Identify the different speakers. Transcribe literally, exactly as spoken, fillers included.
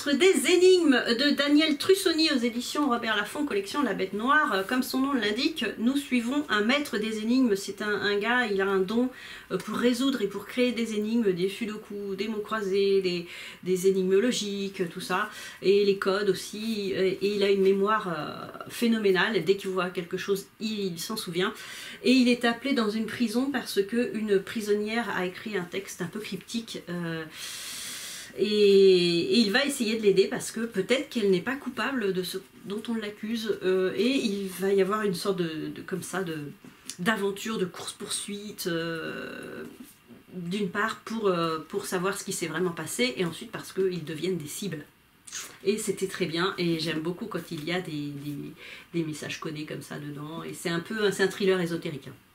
Speaker 1: maître des énigmes de Daniel Trussoni aux éditions Robert Laffont, collection La Bête Noire. Comme son nom l'indique, nous suivons un maître des énigmes. C'est un, un gars, il a un don pour résoudre et pour créer des énigmes, des sudoku, des mots croisés, des, des énigmes logiques, tout ça, et les codes aussi. Et il a une mémoire phénoménale. Dès qu'il voit quelque chose, il s'en souvient. Et il est appelé dans une prison parce qu'une prisonnière a écrit un texte un peu cryptique. Euh, Et, et il va essayer de l'aider parce que peut-être qu'elle n'est pas coupable de ce dont on l'accuse, euh, et il va y avoir une sorte de, de comme ça de d'aventure, de course-poursuite, euh, d'une part pour, euh, pour savoir ce qui s'est vraiment passé, et ensuite parce qu'ils deviennent des cibles. Et c'était très bien, et j'aime beaucoup quand il y a des, des, des messages codés comme ça dedans, et c'est un peu c'est un thriller ésotérique.